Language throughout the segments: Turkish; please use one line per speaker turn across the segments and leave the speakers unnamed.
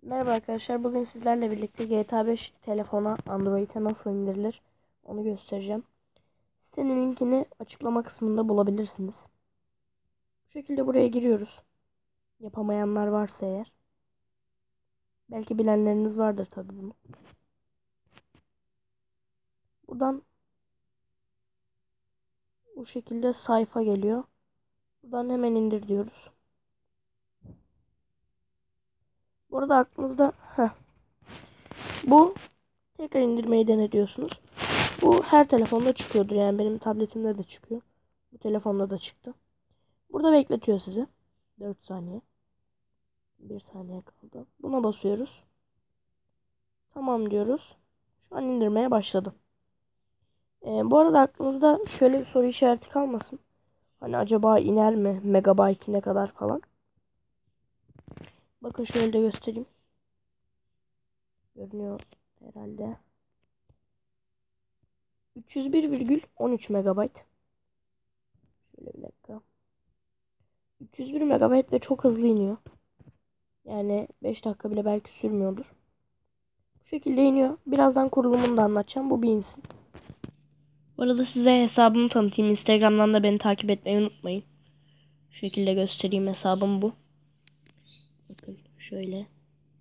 Merhaba arkadaşlar. Bugün sizlerle birlikte GTA 5 telefona, Android'e nasıl indirilir onu göstereceğim. Sitenin linkini açıklama kısmında bulabilirsiniz. Bu şekilde buraya giriyoruz. Yapamayanlar varsa eğer. Belki bilenleriniz vardır tabi bunu. Buradan bu şekilde sayfa geliyor. Buradan hemen indir diyoruz. Bu arada aklınızda bu tekrar indirmeyi dene diyorsunuz. Bu her telefonda çıkıyordur. Yani benim tabletimde de çıkıyor. Bu telefonda da çıktı. Burada bekletiyor sizi. 4 saniye. 1 saniye kaldı. Buna basıyoruz. Tamam diyoruz. Şu an indirmeye başladı. Bu arada aklınızda şöyle bir soru işareti kalmasın. Hani acaba iner mi? Megabyte ne kadar falan. Bakın şöyle de göstereyim. Görünüyor herhalde. 301,13 megabayt. Şöyle bir dakika. 301 megabayt ve çok hızlı iniyor. Yani 5 dakika bile belki sürmüyordur. Bu şekilde iniyor. Birazdan kurulumunu da anlatacağım. Bu bir insin. Bu arada size hesabımı tanıtayım. Instagram'dan da beni takip etmeyi unutmayın. Şu şekilde göstereyim, hesabım bu. Bakın şöyle.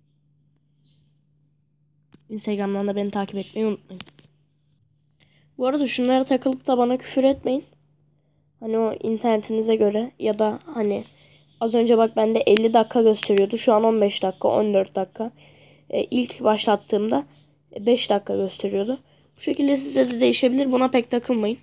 Instagram'dan da beni takip etmeyi unutmayın. Bu arada şunlara takılıp da bana küfür etmeyin. Hani o internetinize göre ya da hani az önce bak bende 50 dakika gösteriyordu. Şu an 15 dakika, 14 dakika. İlk başlattığımda 5 dakika gösteriyordu. Bu şekilde sizde de değişebilir. Buna pek takılmayın.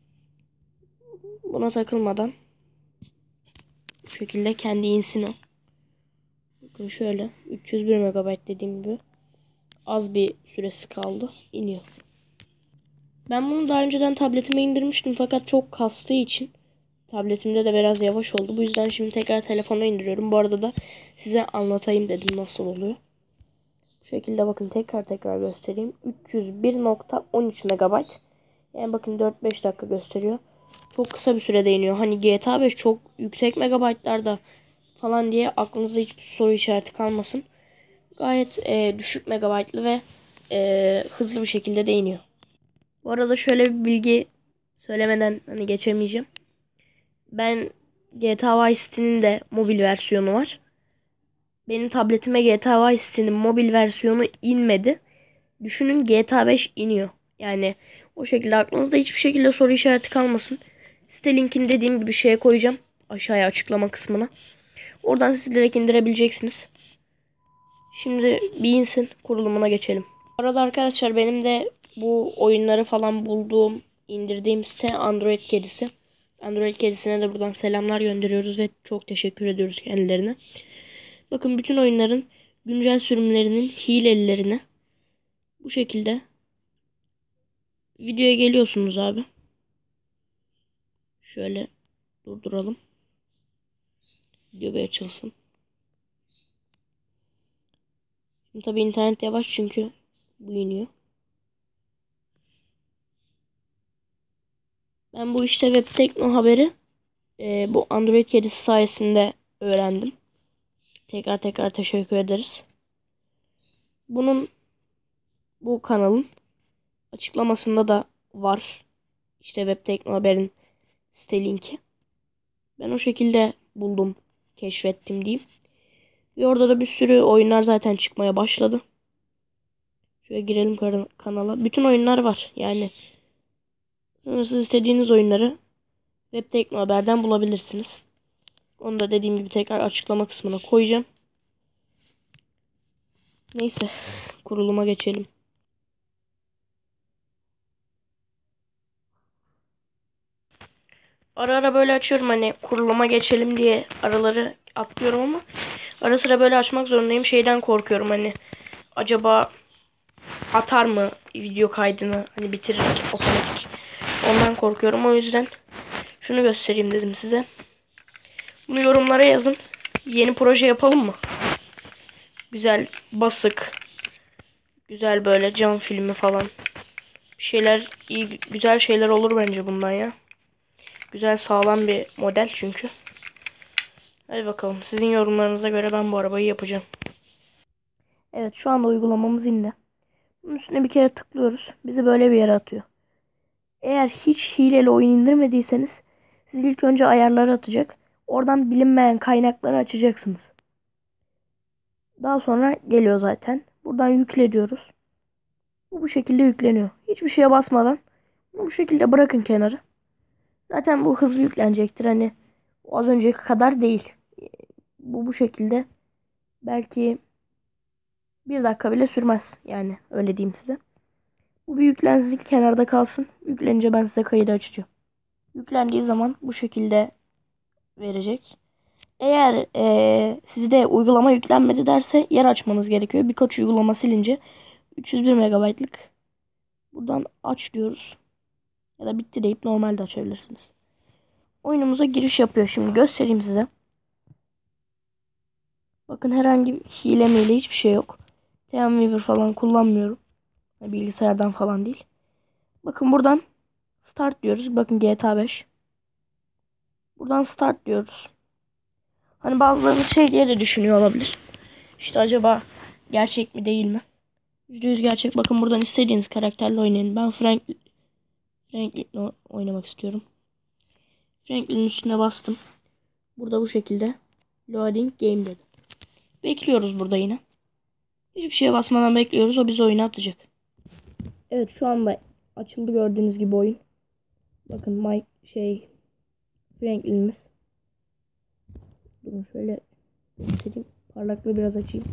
Buna takılmadan bu şekilde kendi insin o. Bakın şöyle 301 MB dediğim gibi az bir süresi kaldı. İniyor. Ben bunu daha önceden tabletime indirmiştim fakat çok kastığı için tabletimde de biraz yavaş oldu. Bu yüzden şimdi tekrar telefona indiriyorum. Bu arada da size anlatayım dedim nasıl oluyor. Bu şekilde bakın tekrar göstereyim. 301,13 MB. Yani bakın 4-5 dakika gösteriyor. Çok kısa bir sürede iniyor. Hani GTA 5 çok yüksek megabaytlarda falan diye aklınızda hiçbir soru işareti kalmasın. Gayet düşük megabaytlı ve hızlı bir şekilde de iniyor. Bu arada şöyle bir bilgi söylemeden hani geçemeyeceğim. Ben GTA Vice City'nin de mobil versiyonu var. Benim tabletime GTA Vice City'nin mobil versiyonu inmedi. Düşünün GTA 5 iniyor. Yani o şekilde aklınızda hiçbir şekilde soru işareti kalmasın. Site linkini dediğim gibi şeye koyacağım. Aşağıya açıklama kısmına. Oradan siz direkt indirebileceksiniz. Şimdi bir insin, kurulumuna geçelim. Bu arada arkadaşlar benim de bu oyunları falan bulduğum, indirdiğim site Android Kedisi. Android Kedisi'ne de buradan selamlar gönderiyoruz ve çok teşekkür ediyoruz kendilerine. Bakın bütün oyunların güncel sürümlerinin hilelilerine bu şekilde videoya geliyorsunuz abi. Şöyle durduralım. Video bir açılsın. Şimdi tabii internet yavaş çünkü bu iniyor. Ben bu işte Web Tekno haberi bu Android Kedisi sayesinde öğrendim. Tekrar teşekkür ederiz. Bu kanalın açıklamasında da var. İşte Web Tekno Haber'in site linki. Ben o şekilde buldum, keşfettim diyeyim. Ve orada da bir sürü oyunlar zaten çıkmaya başladı. Şöyle girelim kanala. Bütün oyunlar var. Yani sınırsız istediğiniz oyunları Web Tekno Haber'den bulabilirsiniz. Onu da dediğim gibi tekrar açıklama kısmına koyacağım. Neyse, kuruluma geçelim. Ara ara böyle açıyorum hani kuruluma geçelim diye araları atlıyorum ama ara sıra böyle açmak zorundayım. Şeyden korkuyorum hani acaba atar mı video kaydını hani bitirerek otomatik. Ondan korkuyorum. O yüzden şunu göstereyim dedim size. Bunu yorumlara yazın. Yeni proje yapalım mı? Güzel basık. Güzel böyle cam filmi falan. Bir şeyler iyi güzel şeyler olur bence bundan ya. Güzel sağlam bir model çünkü. Hadi bakalım. Sizin yorumlarınıza göre ben bu arabayı yapacağım. Evet, şu anda uygulamamız indi. Bunun üstüne bir kere tıklıyoruz. Bizi böyle bir yere atıyor. Eğer hiç hileli oyun indirmediyseniz sizi ilk önce ayarları atacak. Oradan bilinmeyen kaynakları açacaksınız. Daha sonra geliyor zaten. Buradan yükle diyoruz. Bu şekilde yükleniyor. Hiçbir şeye basmadan bu şekilde bırakın kenara. Zaten bu hızlı yüklenecektir. Hani az önceki kadar değil. Bu şekilde belki 1 dakika bile sürmez. Yani öyle diyeyim size. Bu bir yüklensin, kenarda kalsın. Yüklenince ben size kaydı açacağım. Yüklendiği zaman bu şekilde verecek. Eğer sizde uygulama yüklenmedi derse yer açmanız gerekiyor. Birkaç uygulama silince 301 MB'lık buradan aç diyoruz. Ya da bitti deyip normalde açabilirsiniz. Oyunumuza giriş yapıyor. Şimdi göstereyim size. Bakın herhangi bir hile miyle hiçbir şey yok. TeamViewer falan kullanmıyorum. Bilgisayardan falan değil. Bakın buradan start diyoruz. Bakın GTA 5. Buradan start diyoruz. Hani bazılarınız şey diye de düşünüyor olabilir. İşte acaba gerçek mi değil mi? %100 gerçek. Bakın buradan istediğiniz karakterle oynayın. Ben Franklin'le oynamak istiyorum. Franklin'in üstüne bastım. Burada bu şekilde loading game dedi. Bekliyoruz burada yine. Hiçbir şeye basmadan bekliyoruz. O bizi oyuna atacak. Evet, şu anda açıldı gördüğünüz gibi oyun. Bakın Franklin'imiz. Durun şöyle göstereyim. Parlaklığı biraz açayım.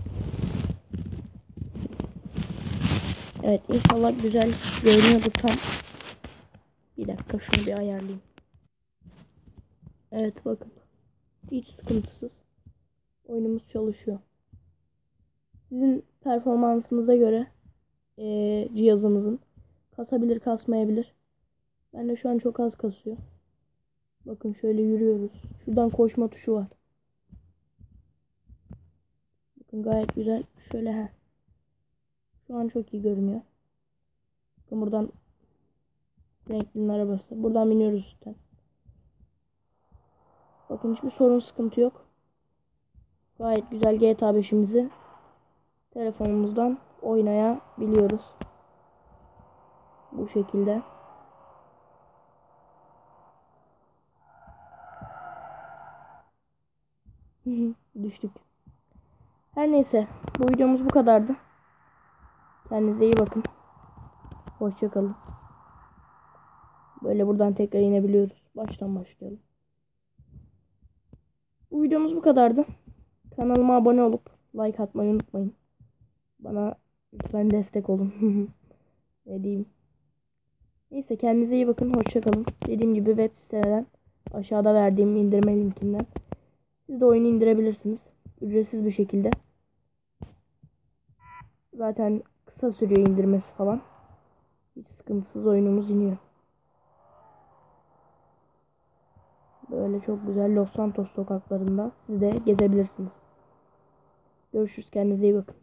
Evet, inşallah güzel görünüyordu tam. Bir dakika şunu bir ayarlayayım. Evet, bakın. Hiç sıkıntısız. Oyunumuz çalışıyor. Sizin performansınıza göre cihazınızın kasabilir, kasmayabilir. Ben de şu an çok az kasıyor. Bakın şöyle yürüyoruz. Şuradan koşma tuşu var. Bakın gayet güzel. Şöyle şu an çok iyi görünüyor. Bakın buradan Franklin'in arabası. Buradan biniyoruz üstten. Bakın hiçbir sorun, sıkıntı yok. Gayet güzel GTA 5'imizi telefonumuzdan oynayabiliyoruz. Bu şekilde. Düştük. Her neyse. Bu videomuz bu kadardı. Kendinize iyi bakın. Hoşça kalın. Böyle buradan tekrar inebiliyoruz. Baştan başlayalım. Bu videomuz bu kadardı. Kanalıma abone olup like atmayı unutmayın. Bana lütfen destek olun. Ne diyeyim. Neyse, kendinize iyi bakın. Hoşça kalın. Dediğim gibi web siteden aşağıda verdiğim indirme linkinden siz de oyunu indirebilirsiniz. Ücretsiz bir şekilde. Zaten kısa sürüyor indirmesi falan. Hiç sıkıntısız oyunumuz iniyor. Böyle çok güzel Los Santos sokaklarında siz de gezebilirsiniz. Görüşürüz. Kendinize iyi bakın.